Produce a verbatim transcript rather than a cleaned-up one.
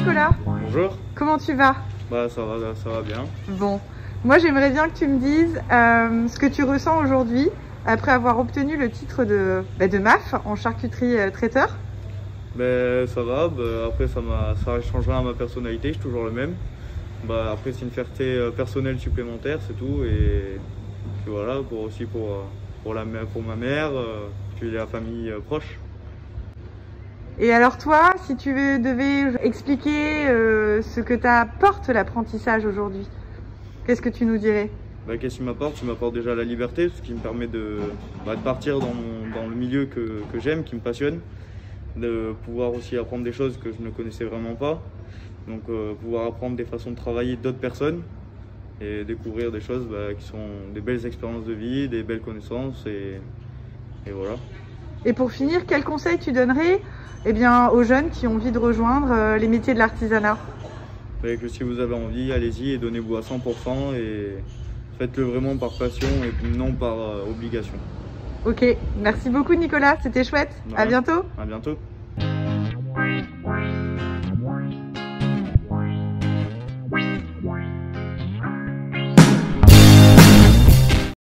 Nicolas. Bonjour. Comment tu vas? Bah ça va, ça va bien. Bon, moi j'aimerais bien que tu me dises euh, ce que tu ressens aujourd'hui après avoir obtenu le titre de, bah, de M A F en charcuterie euh, traiteur. Ben ça va, bah, après ça m'a ça changera ma personnalité, je suis toujours le même. Bah après c'est une fierté euh, personnelle supplémentaire, c'est tout, et puis voilà, pour aussi pour, pour, la, pour ma mère, euh, puis la famille euh, proche. Et alors toi, si tu devais expliquer euh, ce que t'apporte l'apprentissage aujourd'hui, qu'est-ce que tu nous dirais? Bah, qu'est-ce qui m'apporte? Il m'apporte déjà la liberté, ce qui me permet de, bah, de partir dans, mon, dans le milieu que, que j'aime, qui me passionne, de pouvoir aussi apprendre des choses que je ne connaissais vraiment pas, donc euh, pouvoir apprendre des façons de travailler d'autres personnes et découvrir des choses bah, qui sont des belles expériences de vie, des belles connaissances, et, et voilà. Et pour finir, quel conseil tu donnerais eh bien, aux jeunes qui ont envie de rejoindre euh, les métiers de l'artisanat? Bah, que si vous avez envie, allez-y et donnez-vous à cent pour cent et faites-le vraiment par passion et non par euh, obligation. Ok, merci beaucoup Nicolas, c'était chouette. À bientôt. À bientôt.